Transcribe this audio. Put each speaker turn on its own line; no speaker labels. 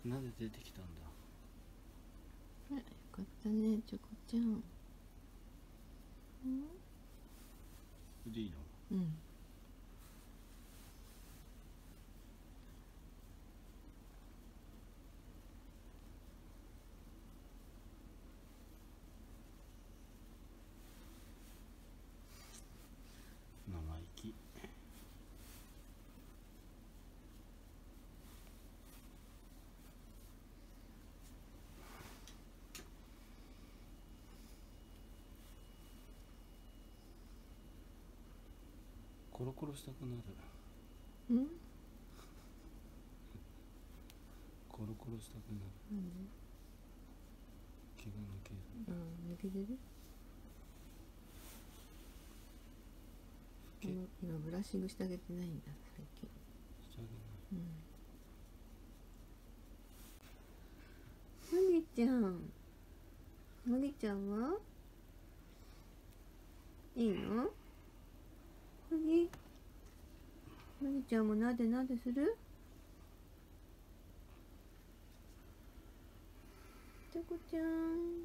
なぜ出てきたんだ。
よかったね、チョコちゃん。うん、
これでいいの？
うん。
生意気。コロコロしたくなる。
うん？
コロコロしたくなる。
なんで？
毛が抜ける。
抜けてる？今ブラッシングしてあげてないんだ、最近。
してあげない。
麦ちゃん。麦ちゃんはいいの？麦ちゃんもなでなでする？チョコちゃん。